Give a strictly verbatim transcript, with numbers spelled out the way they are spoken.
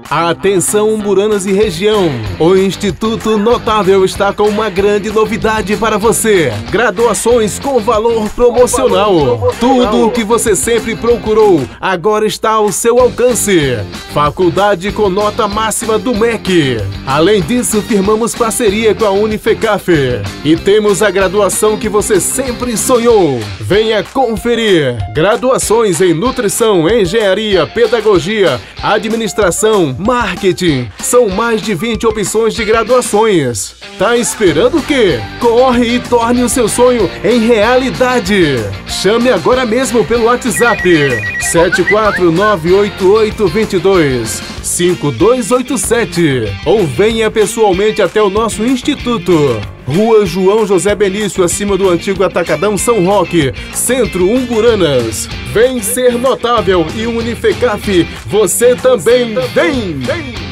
Atenção, Umburanas e região! O Instituto Notável está com uma grande novidade para você. Graduações com valor promocional. Com valor promocional. Tudo o que você sempre procurou agora está ao seu alcance. Faculdade com nota máxima do M E C. Além disso, firmamos parceria com a Unifecaf. E temos a graduação que você sempre sonhou. Venha conferir. Graduações em nutrição, engenharia, pedagogia, administração, marketing. São mais de vinte opções de graduações. Tá esperando o quê? Corre e torne o seu sonho em realidade. Chame agora mesmo pelo WhatsApp sete quatro nove oito oito dois dois cinco dois oito sete ou venha pessoalmente até o nosso instituto. Rua João José Benício, acima do antigo Atacadão São Roque, Centro Umburanas. Vem ser notável e Unifecaf, você também vem! vem.